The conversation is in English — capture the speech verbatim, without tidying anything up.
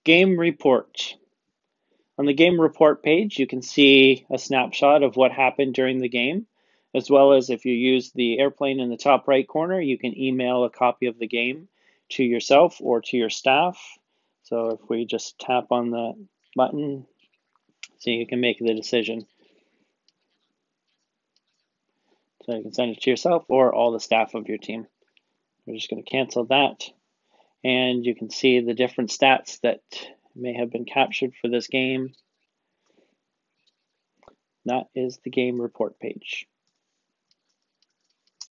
Game Report. On the Game Report page, you can see a snapshot of what happened during the game, as well as if you use the airplane in the top right corner, you can email a copy of the game to yourself or to your staff. So if we just tap on the button, so you can make the decision. So you can send it to yourself or all the staff of your team. We're just going to cancel that. And you can see the different stats that may have been captured for this game. That is the Game Report page.